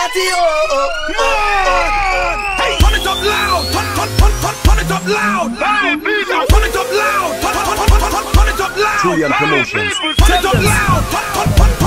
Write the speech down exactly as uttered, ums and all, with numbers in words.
party, oh, oh, man. Hey, turn it up loud, turn, turn, turn, turn, turn it up loud. Hey, people, turn it up loud, turn, turn, turn, turn, turn it up loud. Julian Promotions. Turn it up loud, turn, turn, turn, turn.